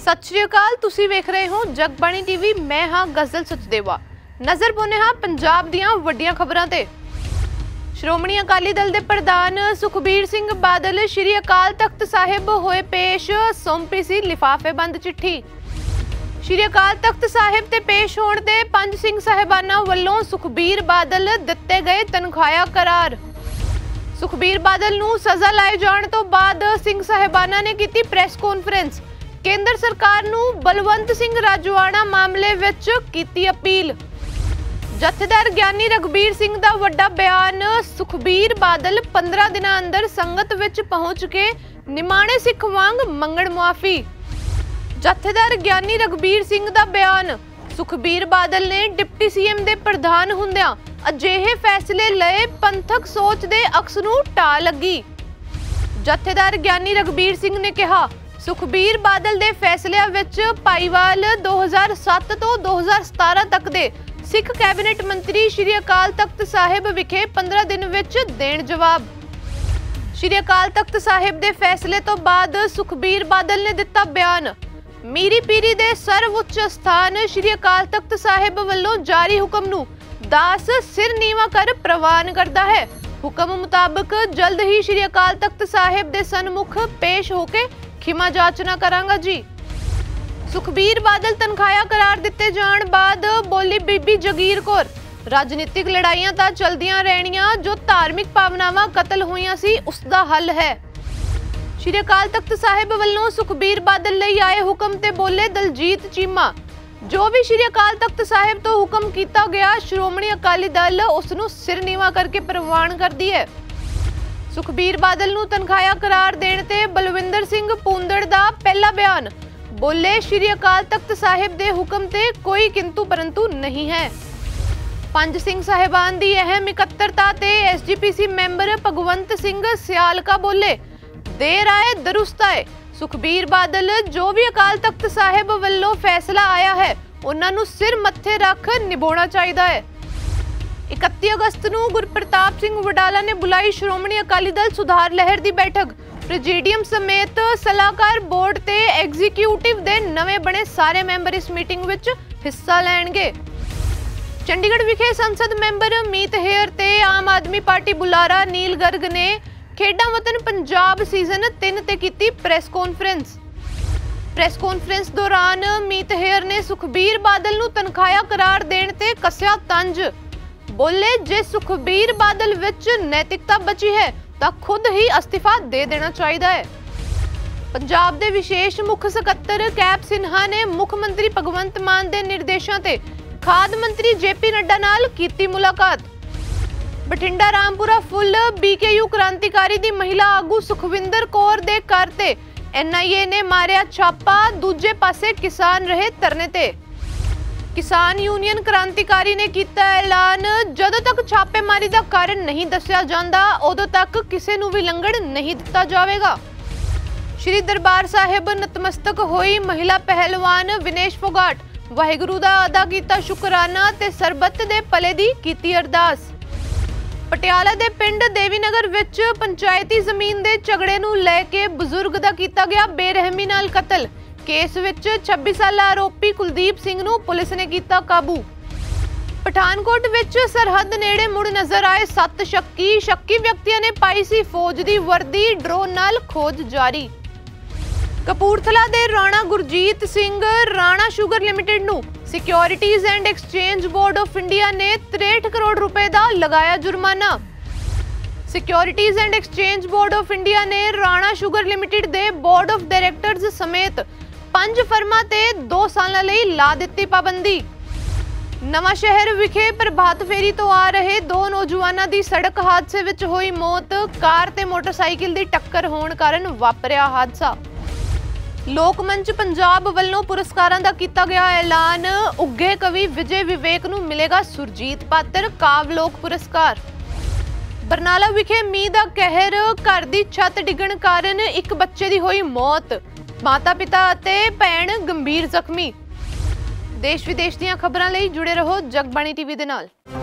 सत श्री अकाल, तुसी वेख रहे हो जगबाणी टीवी। मैं हाँ गजल सचदेवा। नज़र पाउने हाँ पंजाब दीआं वड्डियां खबरां ते। श्रोमणी अकाली दल दे प्रधान सुखबीर सिंह बादल श्री अकाल तख्त साहिब होए पेश, सौंपी सी लिफाफेबंद चिट्ठी। श्री अकाल तख्त साहिब ते पेश होण ते पंज सिंह साहिबानां वल्लों सुखबीर बादल दित्ते गए तनखाया करार। सुखबीर बादल नूं सज़ा लाए जाण तो बाद सिंह साहिबानां ने कीती प्रेस कॉन्फ्रेंस। केंद्र सरकार नूं बलवंत सिंह राजवाड़ा मामले विच कीती अपील। जथेदार ज्ञानी रघबीर सिंह दा वड्डा बयान, सुखबीर बादल 15 दिनां अंदर संगत विच पहुंच के निमाणे सिख वांग मंगण मुआफी। जथेदार ज्ञानी रघबीर सिंह दा बयान, सुखबीर बादल ने डिप्टी सीएम दे प्रधान हुंदियां अजिहे फैसले लए पंथक सोच दे अक्स नूं ढा लगी। जथेदार ज्ञानी रघबीर सिंह ने कहा, सुखबीर बादल दे फैसलिਆਂ विच ਭਾਈਵਾਲ 2007 ਤੋਂ 2017 तक दे सिख कैबिनेट मंत्री श्री अकाल तख्त साहिब विखे 15 दिन विच देण जवाब। श्री अकाल तख्त साहिब दे फैसले तो बाद सुखबीर बादल ने दिता बयान, मीरी पीरी दे सर्वउच्च स्थान श्री अकाल तख्त साहिब वल्लों जारी हुक्म नूं दास सिर नीवा कर प्रवान करदा है। हुक्म मुताबिक जल्द ही श्री अकाल तख्त साहिब दे सन्मुख पेश होके खिमा जाचना करांगा जी। सुखबीर बादल तनखाया करार दिते जाण बाद बोली बीबी जगीर कौर, राजनीतिक लड़ाइयां तां चलदियां रहणियां, जो धार्मिक भावनावां कतल होईयां सी उसदा हल है। श्री अकाल तख्त साहिब वल्लों सुखबीर बादल लई आए हुक्म ते बोले दलजीत चीमा, जो भी श्री अकाल तख्त साहिब तो हुक्म कीता गया श्रोमणी अकाली दल उस नूं सिर नीवा करके प्रवान करदी है। सुखबीर बादल नूं तनखाया करार देण ते बलविंदर सिंह पूंदड़ दा पहला बयान, बोले श्री अकाल तख्त साहिब दे हुक्म ते कोई किंतु परंतु नहीं है। पंज सिंह साहिबान दी अहम इकत्तरता ते एसजीपीसी मैंबर भगवंत सिंह सियालका बोले, देर आए दुरुस्त आए। सुखबीर बादल, जो भी अकाल तख्त साहिब वल्लों फैसला आया है उन्हां नूं सिर मत्थे रख निभाउणा चाहीदा है। 31 अगस्त नूं गुरप्रताप सिंह वडाला ने बुलाई श्रोमणी अकाली दल सुधार लहर दी बैठक। प्रेजीडियम समेत सलाहकार बोर्ड ते एग्जीक्यूटिव दे नवें बने सारे मैंबर इस मीटिंग विच हिस्सा लैणगे। चंडीगढ़ विखे संसद मैंबर मीत हेयर ते आम आदमी पार्टी बुलारा नील गर्ग ने खेडां वतन पंजाब सीजन 3 ते कीती प्रेस कॉन्फ्रेंस। प्रेस कॉन्फ्रेंस दौरान मीत हेयर ने सुखबीर बादल नूं तनखाया करार देण ते कस्या तंज। बोले, जे सुखबीर बादल विच नैतिकता बची है तां खुद ही अस्तीफा दे देना चाहिए है। पंजाब दे विशेष मुख सकत्तर कैप सिन्हा ने मुख मंत्री भगवंत मान दे निर्देशों ते खाद मंत्री जेपी नड्डा नाल कीती मुलाकात। बठिंडा रामपुरा फुल बीकेयू क्रांतिकारी दी महिला आगू सुखविंदर कौर दे घर ते एनआईए ने मारिया छापा, दूजे पासे किसान रहे धरने ते। किसान यूनियन क्रांतिकारी ने किया ऐलान, जदों तक छापेमारी का कारण नहीं दस्या जांदा उदों तक किसी नूं भी लंघण नहीं दिता जाएगा। श्री दरबार साहिब नतमस्तक होई महिला पहलवान विनेश फोगाट, वाहिगुरू दा अदा कीता शुकराना ते सरबत दे भले दी कीती अरदास। पटियाला दे पिंड देवीनगर विच पंचायती जमीन दे झगड़े नूं लैके बजुर्ग दा कीता गया बेरहमी नाल कतल। केस विच 26 साला आरोपी कुलदीप सिंह नूं पुलिस ने कीता काबू। पठानकोट विच सरहद नेड़े मुड़ नजर आए 7 शक्की व्यक्तियों ने पाई सी फौज दी वर्दी, ड्रोन नाल खोज जारी। कपूरथला दे राणा गुरजीत सिंह राणा शुगर लिमिटेड नूं securities and exchange board of India ने 63 करोड़ रुपए का लगाया जुर्माना। Securities and exchange board of India ने राणा शुगर लिमिटेड दे बोर्ड ऑफ डायरैक्टर्स समेत 5 फर्मां ते 2 सालां लई ला दित्ती पाबंदी। नवां शहर विखे प्रभात फेरी तो आ रहे 2 नौजवानां दी सड़क हादसे विच होई मौत। कार ते मोटरसाइकिल दी टक्कर होण कारण वापरिया हादसा। लोक मंच पंजाब वल्लों पुरस्कारां दा कीता गया ऐलान, उगे कवि विजय विवेक नूं मिलेगा सुरजीत पात्र कावलोक पुरस्कार। बरनाला विखे मींह दा कहर, घर दी छत डिगण कारण एक बच्चे दी होई मौत, माता पिता अते भैण गंभीर जख्मी। देश विदेश दीयां खबरां लई जुड़े रहो जगबाणी टीवी दे नाल।